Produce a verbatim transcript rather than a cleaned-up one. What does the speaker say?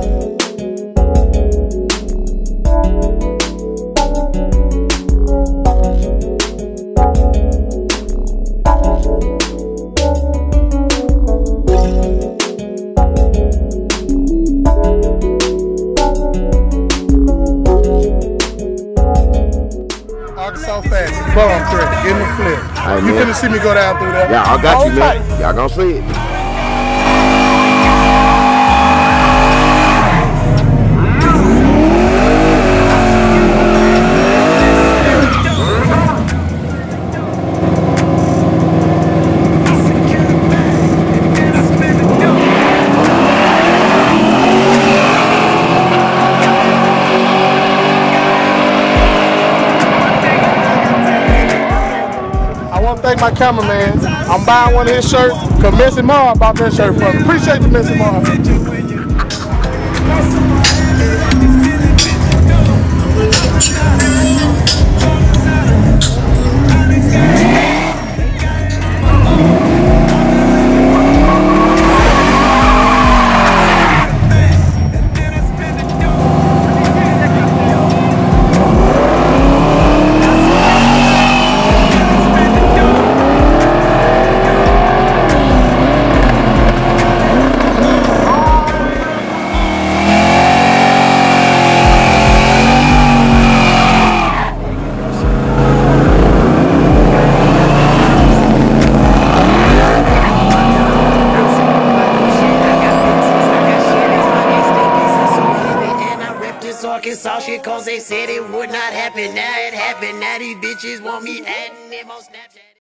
So fast, ball trick, in the flip. Right, you finna see me go down through there. Yeah, I got Hold you, man. Y'all gonna see it. Thank my cameraman. I'm buying one of his shirts because Missy Mar bought that shirt for me. Appreciate you, Missy Mar. Saw shit cause they said it would not happen. Now it happened. Now these bitches want me adding them on Snapchat.